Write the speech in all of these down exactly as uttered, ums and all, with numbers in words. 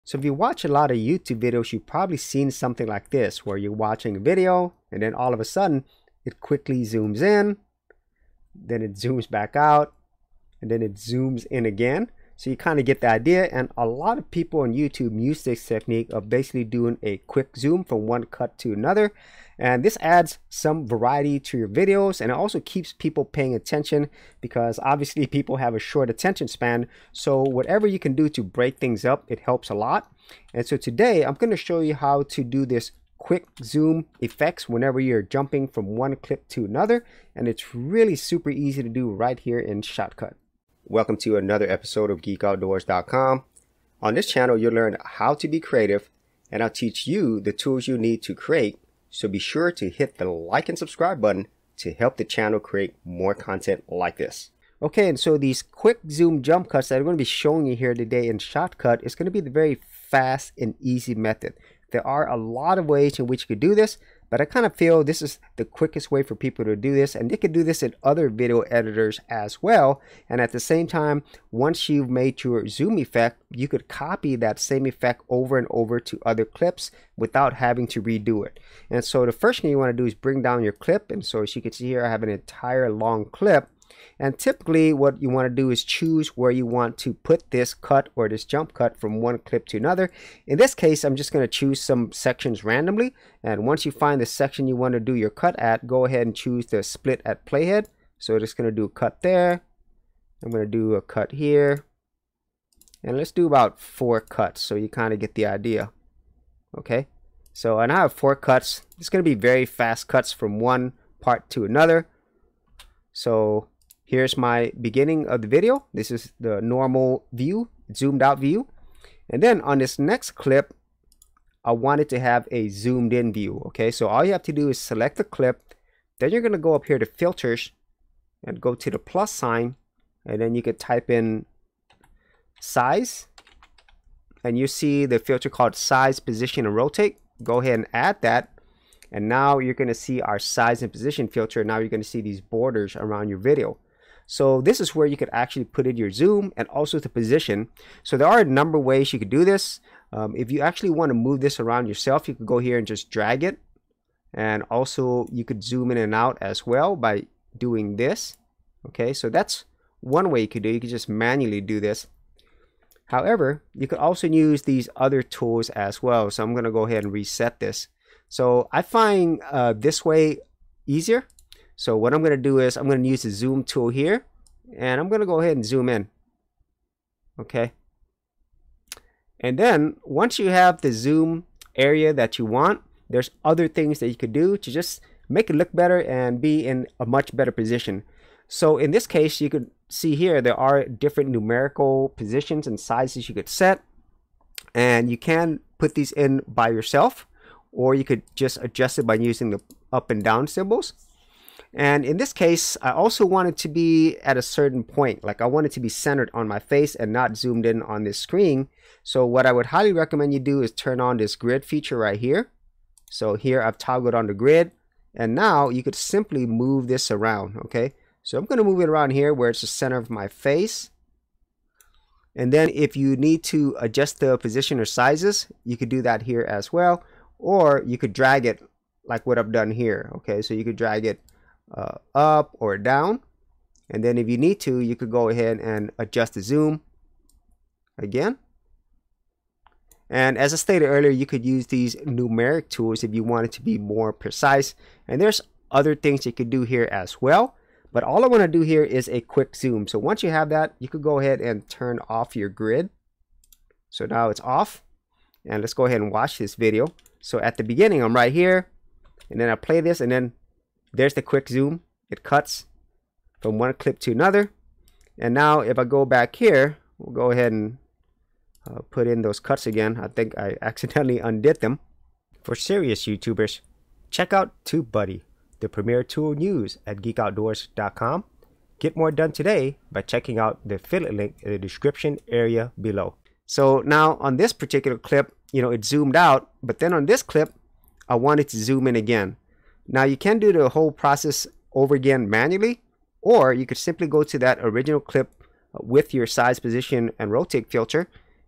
So if you watch a lot of YouTube videos, you've probably seen something like this, where you're watching a video and then all of a sudden it quickly zooms in, then it zooms back out, and then it zooms in again. So you kind of get the idea, and a lot of people on YouTube use this technique of basically doing a quick zoom from one cut to another, and this adds some variety to your videos, and it also keeps people paying attention, because obviously people have a short attention span. So whatever you can do to break things up, it helps a lot. And so today I'm going to show you how to do this quick zoom effects whenever you're jumping from one clip to another, and it's really super easy to do right here in Shotcut. Welcome to another episode of Geek Outdoors dot com. On this channel, you'll learn how to be creative, and I'll teach you the tools you need to create. So be sure to hit the like and subscribe button to help the channel create more content like this. Okay, and so these quick zoom jump cuts that I'm going to be showing you here today in Shotcut is going to be the very fast and easy method. There are a lot of ways in which you could do this, but I kind of feel this is the quickest way for people to do this, and they could do this in other video editors as well. And at the same time, once you've made your zoom effect, you could copy that same effect over and over to other clips without having to redo it. And so the first thing you want to do is bring down your clip, and so as you can see here, I have an entire long clip. And typically what you want to do is choose where you want to put this cut or this jump cut from one clip to another. In this case, I'm just going to choose some sections randomly. And once you find the section you want to do your cut at, go ahead and choose the split at playhead. So just going to do a cut there. I'm going to do a cut here. And let's do about four cuts so you kind of get the idea. Okay. So and I have four cuts. It's going to be very fast cuts from one part to another. So here's my beginning of the video. This is the normal view, zoomed out view. And then on this next clip, I wanted to have a zoomed in view. Okay, so all you have to do is select the clip. Then you're going to go up here to filters and go to the plus sign. And then you could type in size. And you see the filter called size, position, and rotate. Go ahead and add that. And now you're going to see our size and position filter. Now you're going to see these borders around your video. So this is where you could actually put in your zoom and also the position. So there are a number of ways you could do this. Um, if you actually want to move this around yourself, you could go here and just drag it. And also you could zoom in and out as well by doing this. Okay, so that's one way you could do it. You could just manually do this. However, you could also use these other tools as well. So I'm going to go ahead and reset this. So I find uh, this way easier. So what I'm going to do is I'm going to use the zoom tool here, and I'm going to go ahead and zoom in. Okay. And then once you have the zoom area that you want, there's other things that you could do to just make it look better and be in a much better position. So in this case, you could see here there are different numerical positions and sizes you could set, and you can put these in by yourself, or you could just adjust it by using the up and down symbols. And in this case, I also want it to be at a certain point. Like I want it to be centered on my face and not zoomed in on this screen. So what I would highly recommend you do is turn on this grid feature right here. So here I've toggled on the grid. And now you could simply move this around. Okay. So I'm going to move it around here where it's the center of my face. And then if you need to adjust the position or sizes, you could do that here as well. Or you could drag it like what I've done here. Okay. So you could drag it Uh, up or down, and then if you need to, you could go ahead and adjust the zoom again. And as I stated earlier, you could use these numeric tools if you want it to be more precise, and there's other things you could do here as well, but all I want to do here is a quick zoom. So once you have that, you could go ahead and turn off your grid. So now it's off, and let's go ahead and watch this video. So at the beginning, I'm right here, and then I play this, and then there's the quick zoom. It cuts from one clip to another. And now if I go back here, we'll go ahead and uh, put in those cuts again. I think I accidentally undid them. For serious YouTubers, check out TubeBuddy, the premier tool news at Geek Outdoors dot com. Get more done today by checking out the affiliate link in the description area below. So now on this particular clip, you know, it zoomed out, but then on this clip, I wanted to zoom in again. Now you can do the whole process over again manually, or you could simply go to that original clip with your size, position, and rotate filter,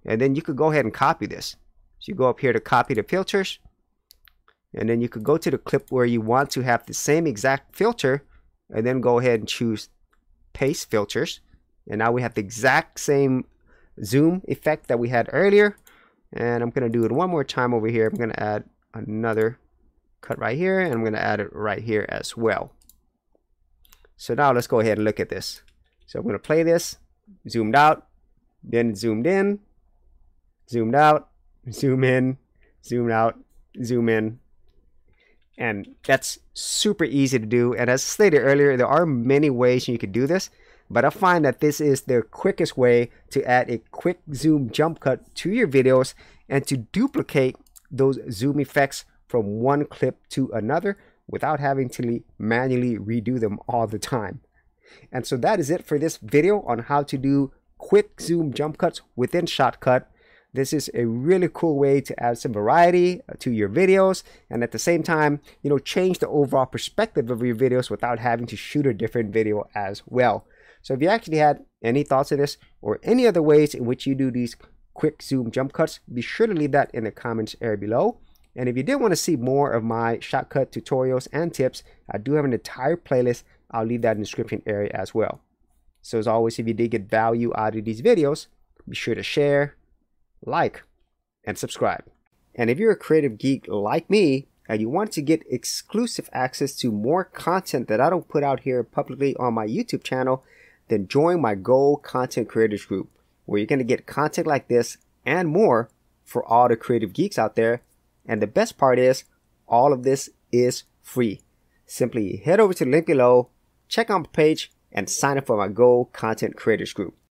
and then you could go ahead and copy this. So you go up here to copy the filters, and then you could go to the clip where you want to have the same exact filter, and then go ahead and choose paste filters. And now we have the exact same zoom effect that we had earlier. And I'm going to do it one more time over here. I'm going to add another cut right here, and I'm going to add it right here as well. So now let's go ahead and look at this. So I'm going to play this, zoomed out, then zoomed in, zoomed out, zoom in, zoom out, zoom in. And that's super easy to do. And as stated earlier, there are many ways you could do this, but I find that this is the quickest way to add a quick zoom jump cut to your videos and to duplicate those zoom effects from one clip to another without having to manually redo them all the time. And so that is it for this video on how to do quick zoom jump cuts within Shotcut. This is a really cool way to add some variety to your videos, and at the same time, you know, change the overall perspective of your videos without having to shoot a different video as well. So if you actually had any thoughts on this or any other ways in which you do these quick zoom jump cuts, be sure to leave that in the comments area below. And if you did want to see more of my Shotcut tutorials and tips, I do have an entire playlist. I'll leave that in the description area as well. So as always, if you did get value out of these videos, be sure to share, like, and subscribe. And if you're a creative geek like me and you want to get exclusive access to more content that I don't put out here publicly on my YouTube channel, then join my Gold Content Creators group, where you're going to get content like this and more for all the creative geeks out there. And the best part is, all of this is free. Simply head over to the link below, check out my page, and sign up for my Gold Content Creators group.